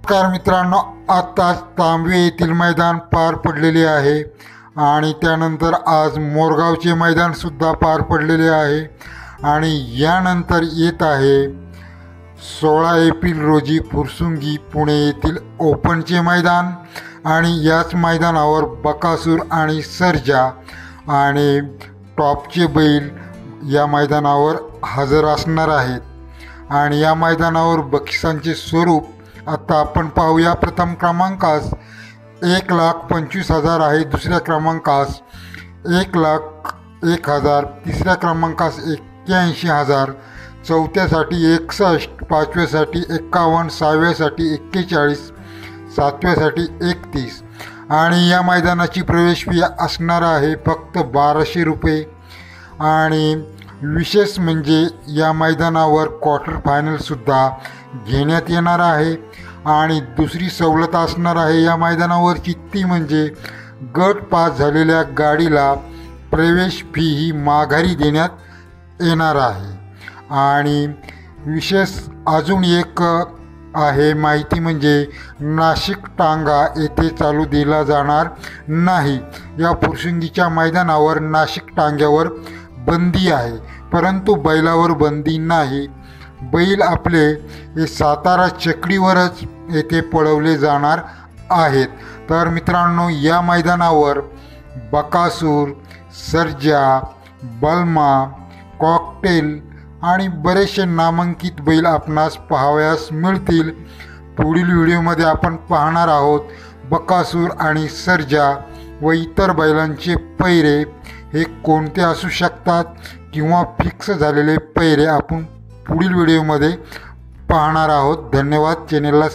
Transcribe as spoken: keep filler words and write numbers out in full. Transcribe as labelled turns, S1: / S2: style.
S1: नमस्कार मित्रांनो, आताच तांबवे येथील मैदान पार पडलेले आहे आणि त्यानंतर आज मोरगावचे मैदानसुद्धा पार पडलेले आहे आणि यानंतर येत आहे सोळा एप्रिल रोजी फुरसुंगी पुणे येथील ओपनचे मैदान आणि याच मैदानावर बकासूर आणि सर्जा आणि टॉपचे बैल या मैदानावर हजर असणार आहेत आणि या मैदानावर बक्षिसांचे स्वरूप आता आपण पाहूया। प्रथम क्रमांकास एक लाख पंचवीस हजार आहे, दुसऱ्या क्रमांकास एक लाख एक हजार, तिसऱ्या क्रमांकास एक्क्याऐंशी हजार, चौथ्यासाठी एकसष्ट, पाचव्यासाठी एक्कावन्न, सहाव्यासाठी एक्केचाळीस, सातव्यासाठी एकतीस आणि या मैदानाची प्रवेश फी असणार आहे फक्त बाराशे रुपये। आणि विशेष म्हणजे या मैदानावर क्वार्टर फायनलसुद्धा घेण्यात येणार आहे आणि दुसरी सवलत असणार आहे या मैदानावरची, ती म्हणजे गट पास झालेल्या गाडीला प्रवेश फी ही माघारी देण्यात येणार आहे। आणि विशेष अजून एक आहे माहिती म्हणजे नाशिक टांगा येथे चालू दिला जाणार नाही। या फुरसुंगीच्या मैदानावर नाशिक टांग्यावर बंदी आहे, परंतु बैलावर बंदी नाही। बैल आपले हे सातारा चकडीवरच येथे पळवले जाणार आहेत। तर मित्रांनो, या मैदानावर बकासूर, सर्जा, बलमा, कॉकटेल आणि बरेचसे नामांकित बैल आपणास पाहावयास मिळतील। पुढील व्हिडिओमध्ये आपण पाहणार आहोत बकासूर आणि सर्जा व इतर बैलांचे पैरे हे कोणते असू शकतात किंवा फिक्स झालेले पैरे आपण पुढील व्हिडिओमध्ये पाहणार आहोत। धन्यवाद। चॅनेलला